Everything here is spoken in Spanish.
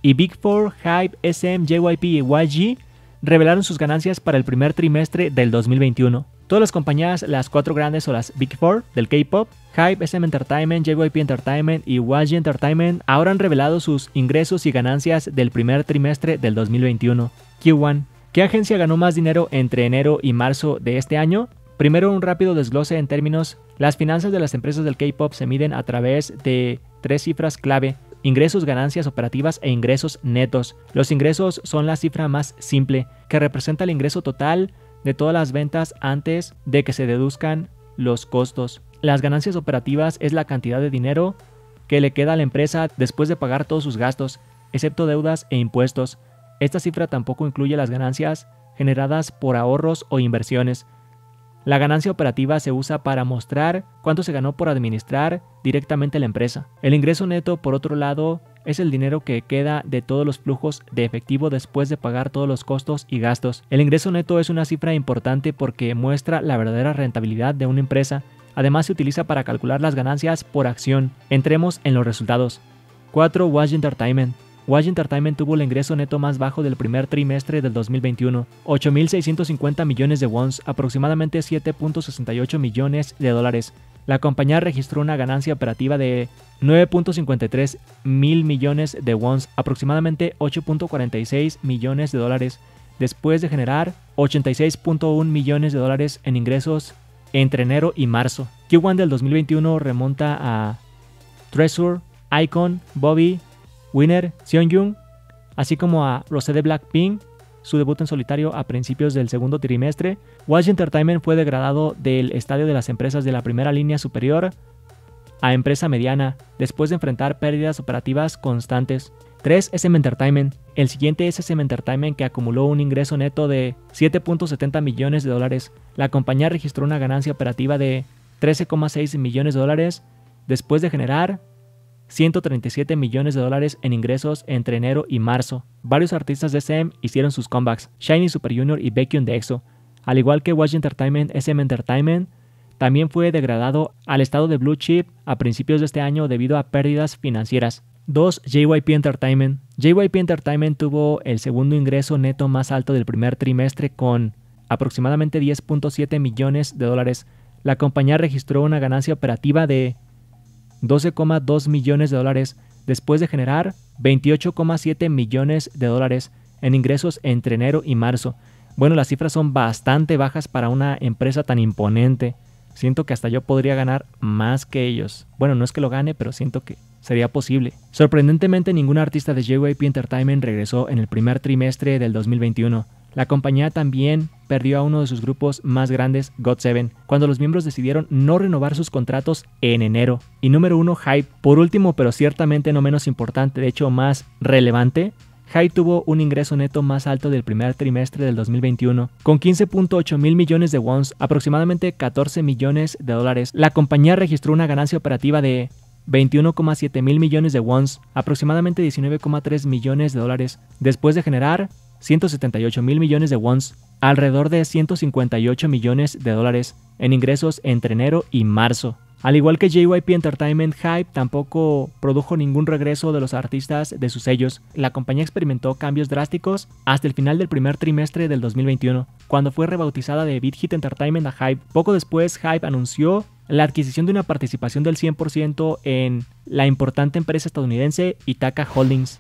y Big Four, HYBE, SM, JYP y YG revelaron sus ganancias para el primer trimestre del 2021. Todas las compañías, las 4 grandes o las Big Four del K-Pop, HYBE, SM Entertainment, JYP Entertainment y YG Entertainment, ahora han revelado sus ingresos y ganancias del primer trimestre del 2021. Q1. ¿Qué agencia ganó más dinero entre enero y marzo de este año? Primero, un rápido desglose en términos. Las finanzas de las empresas del K-Pop se miden a través de 3 cifras clave: ingresos, ganancias operativas e ingresos netos. Los ingresos son la cifra más simple, que representa el ingreso total de todas las ventas antes de que se deduzcan los costos. Las ganancias operativas es la cantidad de dinero que le queda a la empresa después de pagar todos sus gastos, excepto deudas e impuestos. Esta cifra tampoco incluye las ganancias generadas por ahorros o inversiones. La ganancia operativa se usa para mostrar cuánto se ganó por administrar directamente la empresa. El ingreso neto, por otro lado, es el dinero que queda de todos los flujos de efectivo después de pagar todos los costos y gastos. El ingreso neto es una cifra importante porque muestra la verdadera rentabilidad de una empresa. Además, se utiliza para calcular las ganancias por acción. Entremos en los resultados. 4. YG Entertainment. YG Entertainment tuvo el ingreso neto más bajo del primer trimestre del 2021, 8.650 millones de wons, aproximadamente 7.68 millones de dólares. La compañía registró una ganancia operativa de 9.53 mil millones de wons, aproximadamente 8.46 millones de dólares, después de generar 86.1 millones de dólares en ingresos entre enero y marzo. Q1 del 2021 remonta a Treasure, iKON, Bobby, Winner, Seonjung, así como a Rosé de Blackpink, su debut en solitario a principios del segundo trimestre. YG Entertainment fue degradado del estadio de las empresas de la primera línea superior a empresa mediana, después de enfrentar pérdidas operativas constantes. 3. SM Entertainment. El siguiente es SM Entertainment, que acumuló un ingreso neto de 7.70 millones de dólares. La compañía registró una ganancia operativa de 13.6 millones de dólares, después de generar 137 millones de dólares en ingresos entre enero y marzo. Varios artistas de SM hicieron sus comebacks: SHINee, Super Junior y Baekhyun de EXO. Al igual que YG Entertainment, SM Entertainment también fue degradado al estado de Blue Chip a principios de este año debido a pérdidas financieras. 2. JYP Entertainment. JYP Entertainment tuvo el segundo ingreso neto más alto del primer trimestre con aproximadamente 10.7 millones de dólares. La compañía registró una ganancia operativa de 12.2 millones de dólares después de generar 28.7 millones de dólares en ingresos entre enero y marzo. Bueno, las cifras son bastante bajas para una empresa tan imponente. Siento que hasta yo podría ganar más que ellos. Bueno, no es que lo gane, pero siento que sería posible. Sorprendentemente, ningún artista de JYP Entertainment regresó en el primer trimestre del 2021. La compañía también perdió a uno de sus grupos más grandes, GOT7, cuando los miembros decidieron no renovar sus contratos en enero. Y número 1, HYBE. Por último, pero ciertamente no menos importante, de hecho más relevante, HYBE tuvo un ingreso neto más alto del primer trimestre del 2021, con 15.8 mil millones de wons, aproximadamente 14 millones de dólares. La compañía registró una ganancia operativa de 21.7 mil millones de wons, aproximadamente 19.3 millones de dólares, después de generar 178 mil millones de wons, alrededor de 158 millones de dólares en ingresos entre enero y marzo. Al igual que JYP Entertainment, HYBE tampoco produjo ningún regreso de los artistas de sus sellos. La compañía experimentó cambios drásticos hasta el final del primer trimestre del 2021, cuando fue rebautizada de Big Hit Entertainment a HYBE. Poco después, HYBE anunció la adquisición de una participación del 100% en la importante empresa estadounidense Ithaca Holdings.